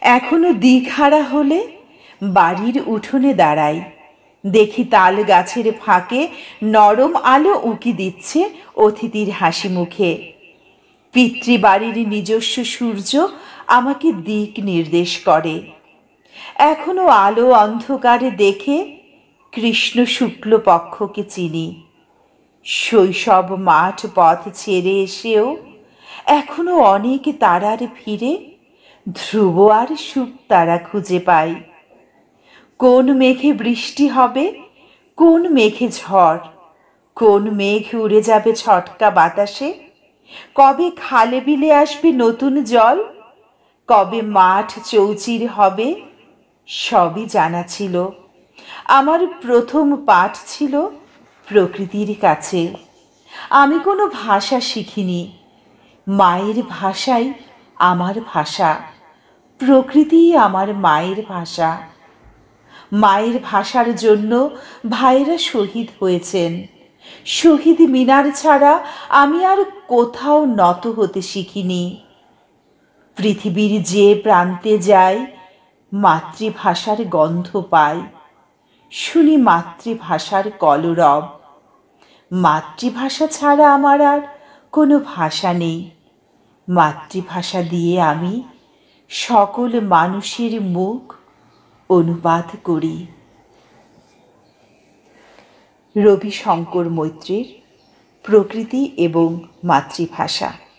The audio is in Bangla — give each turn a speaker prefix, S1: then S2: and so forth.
S1: এখনো দিকহারা হলে বাড়ির উঠোনে দাঁড়াই, দেখি তাল গাছের ফাঁকে নরম আলো উঁকি দিচ্ছে অতিথির হাসি মুখে। পিতৃবাড়ির নিজস্ব সূর্য আমাকে দিক নির্দেশ করে। এখনো আলো অন্ধকারে দেখে কৃষ্ণ শুক্লপক্ষকে চিনি। শৈশব মাঠ পথ ছেড়ে এসেও এখনো অনেক তারার ভিড়ে ধ্রুব আর শুকতারা খুঁজে পাই। কোন মেঘে বৃষ্টি হবে, কোন মেঘে ঝড়, কোন মেঘ উড়ে যাবে ছটকা বাতাসে, কবে খালে বিলে আসবে নতুন জল, কবে মাঠ চৌচির হবে, সবই জানা ছিল। আমার প্রথম পাঠ ছিল প্রকৃতির কাছে। আমি কোনো ভাষা শিখিনি, মায়ের ভাষাই আমার ভাষা, প্রকৃতিই আমার মায়ের ভাষা। মায়ের ভাষার জন্য ভাইয়েরা শহীদ হয়েছেন। শহীদ মিনার ছাড়া আমি আর কোথাও নত হতে শিখিনি। পৃথিবীর যে প্রান্তে যাই মাতৃভাষার গন্ধ পাই, শুনি মাতৃভাষার কলরব। মাতৃভাষা ছাড়া আমার আর কোনো ভাষা নেই। মাতৃভাষা দিয়ে আমি সকল মানুষের মুখ অনুবাদ করি। রবি শঙ্কর মৈত্রীর প্রকৃতি এবং মাতৃভাষা।